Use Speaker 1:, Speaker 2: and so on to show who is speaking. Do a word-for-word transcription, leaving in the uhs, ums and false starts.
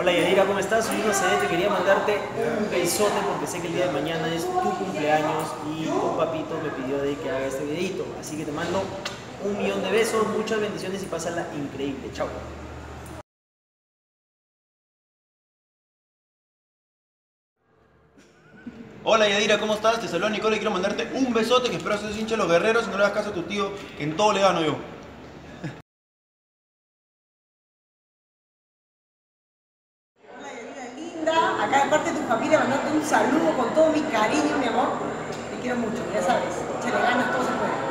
Speaker 1: Hola Yadira, ¿cómo estás? Soy Inocente, quería mandarte un besote porque sé que el día de mañana es tu cumpleaños y tu papito me pidió de que haga este videito. Así que te mando un millón de besos, muchas bendiciones y pásala increíble. Chao.
Speaker 2: Hola Yadira, ¿cómo estás? Te saluda Nicole y quiero mandarte un besote que espero seas hincha de los guerreros y no le hagas caso a tu tío, que en todo le gano yo.
Speaker 3: Hola Yadira linda, acá de parte de tu familia mandarte un saludo con todo mi cariño, mi amor. Te quiero mucho, ya sabes, échale ganas, todo se puede.